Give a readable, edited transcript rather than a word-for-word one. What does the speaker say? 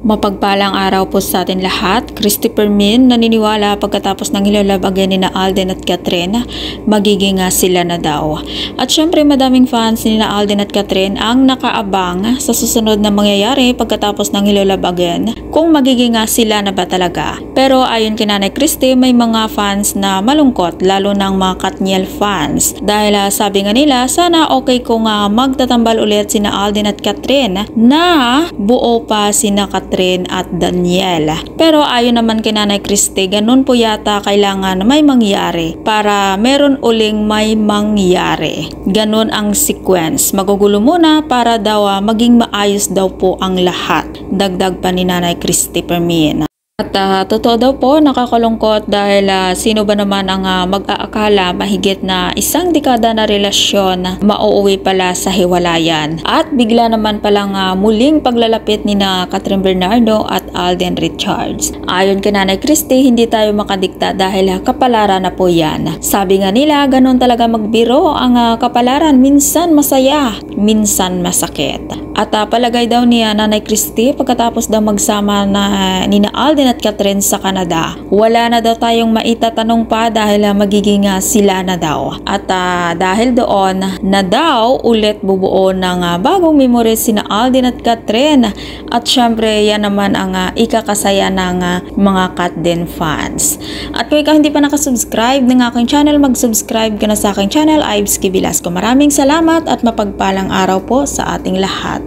Mapagpalang araw po sa atin lahat. Christopher Min naniniwala pagkatapos ng hilalabagyan ni na Alden at Catherine, magiging sila na daw. At syempre madaming fans ni na Alden at Catherine ang nakaabang sa susunod na mangyayari pagkatapos ng hilalabagyan kung magiging sila na ba talaga. Pero ayon kay Nanay Christy, may mga fans na malungkot, lalo ng mga Katniel fans. Dahil sabi nga nila, sana okay kung magtatambal ulit sina Alden at Catherine na buo pa sina Catherine at Daniel. Pero ayon naman kay Nanay Christy, ganun po yata kailangan may mangyari para meron uling may mangyari. Ganun ang sequence. Magugulo muna para daw maging maayos daw po ang lahat. Dagdag pa ni Nanay Christy Permin. At totoo daw po, nakakalungkot dahil sino ba naman ang mag-aakala mahigit na isang dekada na relasyon mauuwi pala sa hiwalayan. At bigla naman palang muling paglalapit ni na Catherine Bernardo at Alden Richards. Ayon kay Nanay Christy, hindi tayo makadikta dahil kapalaran na po yan. Sabi nga nila, ganun talaga magbiro ang kapalaran, minsan masaya, minsan masakit. At palagay daw ni Nanay Christy, pagkatapos daw magsama na ni na Alden at Catherine sa Canada, wala na daw tayong maitatanong pa dahil magiging sila na daw. At dahil doon na daw ulit bubuo ng bagong memories sina Alden at Catherine. At syempre yan naman ang ikakasaya ng mga Katden fans. At kung ikaw hindi pa nakasubscribe ng aking channel, mag-subscribe ka na sa aking channel, Ives K. Velasco. Maraming salamat at mapagpalang araw po sa ating lahat.